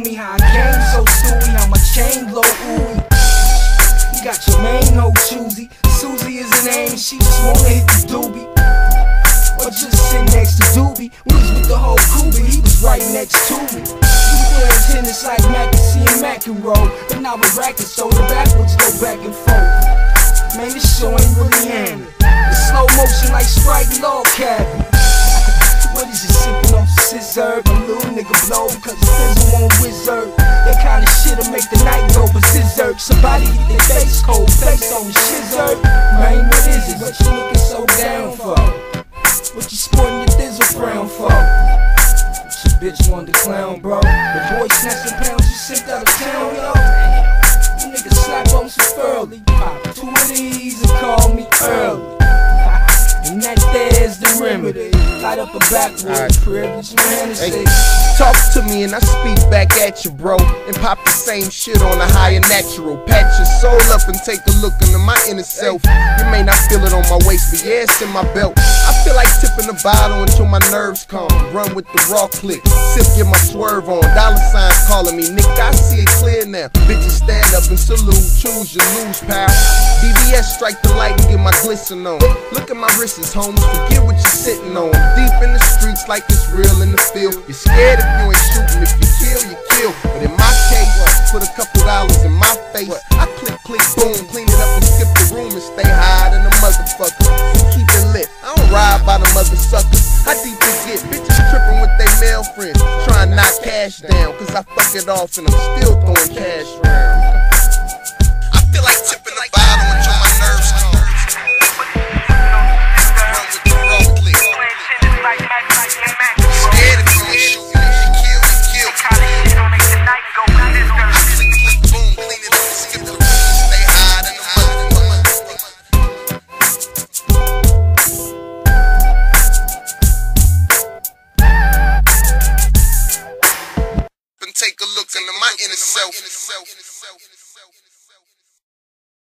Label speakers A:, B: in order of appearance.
A: me how I came so stewy, how my chain glow ooey. You got your main hoe choosy. Susie is her name, she just wanna hit the doobie. Or just sit next to Doobie. We was with the whole crew, but he was right next to me. We doing tennis like Mackesy and McEnroe, but now we're racking, so the backwards go back and forth. Man, this show ain't really handling. It's slow motion like Sprite and Log Cabin. What is you sipping on scissor? A little nigga blow because the fizzle on wizard. That kind of shit'll make the night go berserk. Somebody get their face cold, face on the shizzer. Man, what is it? What you looking so down for? What you sporting your thizzle brown for? What your bitch wanted to clown, bro? The boy snatching pounds, you sent out of town, yo. You niggas slap on some furly. Pop 2 of these and call me early. And that there's the remedy. Light up a backwards privilege, man.
B: Hey, talk to me and I speak back at you, bro. And pop the same shit on a higher natural. Patch your soul up and take a look into my inner self. You may not feel it on my waist, but yeah, it's in my belt. I feel like tipping the bottle until my nerves calm. Run with the raw click, sip, get my swerve on. Dollar signs calling me, Nick, I see it clear now. Bitches stand up and salute, choose your lose, pal. DBS strike the light and get my glisten on. Look at my wrists, homies, forget what you're sitting on. Deep in the streets like it's real in the field. You're scared if you ain't shooting, if you kill, you kill. But in my case, put a couple dollars in my face. I click, click, boom, clean it up and skip the room and stay high than a motherfucker. So keep it lit, I don't ride by the mother suckers. How deep it get? Bitches tripping with they male friends, trying to knock cash down, cause I fuck it off and I'm still throwing cash round. I feel like tipping the bottle until my nerves calm. Take a look into my inner self.